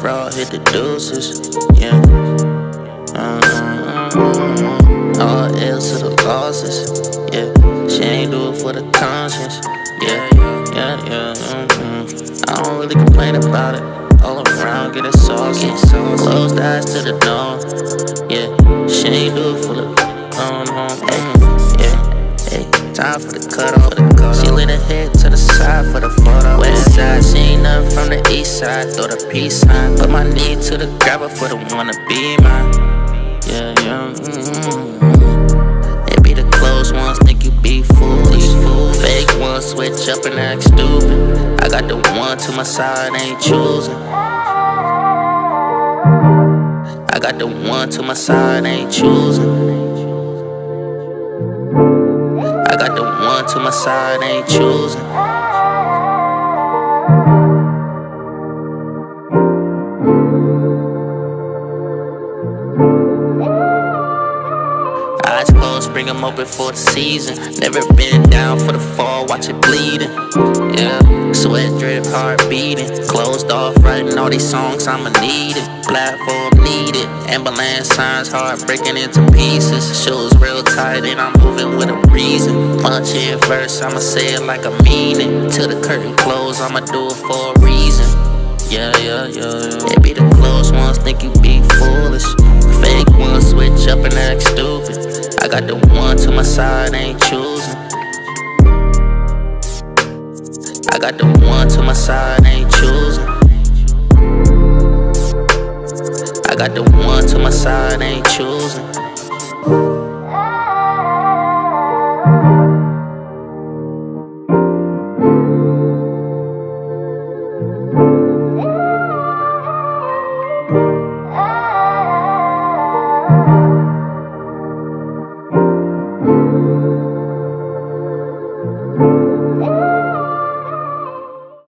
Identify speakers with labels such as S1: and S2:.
S1: bro, hit the deuces, yeah. R.o.s to the losses, yeah. She ain't do it for the conscience, yeah. I don't really complain about it. All around, get it saucy. Close the eyes to the door, yeah. She ain't do it for the yeah. Hey, time for the cutoff. She lit her head to the side for the photo. West side, she ain't nothing from the east side. Throw the peace sign. Put my knee to the grabber for the one to be mine. Yeah. They be the close ones, think you be foolish. Fake ones, switch up and act stupid. I got the one to my side, ain't choosing. I got the one to my side, ain't choosing. I got the one to my side, ain't choosing. Eyes closed, bring them open for the season. Never been down for the fall, watch it bleeding. Yeah, sweat drip, heart beating. Closed off, writing all these songs, I'ma need it. Platform needed, ambulance signs, heart breaking into pieces. Shoes real tight and I'm moving with a reason. Punch in verse, I'ma say it like I mean it. Till the curtain close, I'ma do it for a reason. Yeah. They be the close ones, think you be foolish. Fake ones, switch up and act stupid. I got the one to my side, ain't choosing. I got the one to my side, ain't choosing. I got the one to my side, ain't choosing.